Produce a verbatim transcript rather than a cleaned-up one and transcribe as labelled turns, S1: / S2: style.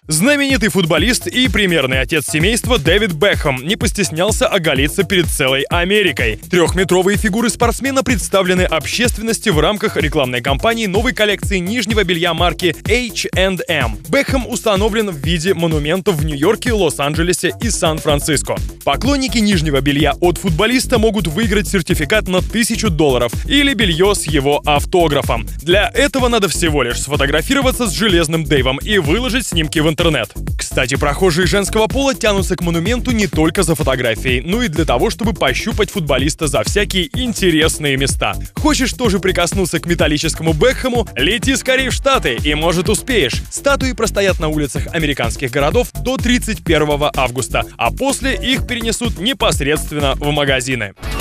S1: Знаменитый футболист и примерный отец семейства Дэвид Бекхэм не постеснялся оголиться перед целой Америкой. Трехметровые фигуры спортсмена представлены общественности в рамках рекламной кампании новой коллекции нижнего белья марки эйч энд эм. Бекхэм установлен в виде монументов в Нью-Йорке, Лос-Анджелесе и Сан-Франциско. Поклонники нижнего белья от футболиста могут выиграть сертификат на тысячу долларов или белье с его автографом. Для этого надо всего лишь сфотографироваться с Железным Дэйвом и выложить снимки в интернет. Кстати, прохожие женского пола тянутся к монументу не только за фотографией, но и для того, чтобы пощупать футболиста за всякие интересные места. Хочешь тоже прикоснуться к металлическому Бекхэму? Лети скорее в Штаты, и, может, успеешь. Статуи простоят на улицах американских городов до тридцать первого августа, а после их перенесут непосредственно в магазины.